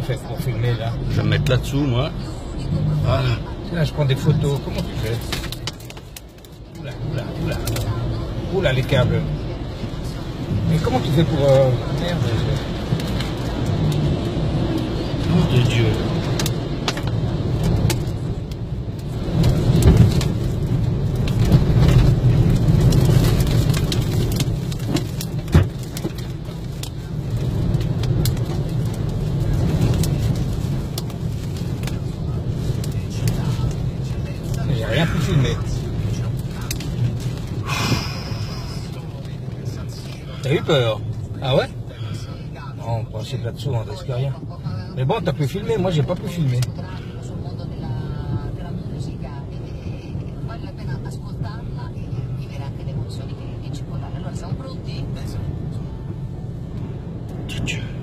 fais pour filmer là? Je vais me mettre là-dessous, moi. Voilà. Là, je prends des photos. Comment tu fais? Oula, oula, oula. Oula, les câbles. Mais comment tu fais pour... Merde. Nom de Dieu. J'ai rien pu filmer. T'as eu peur? Ah ouais? Non, on pensait là-dessous, on risque rien. Mais bon, t'as pu filmer, moi j'ai pas pu filmer. Dieu.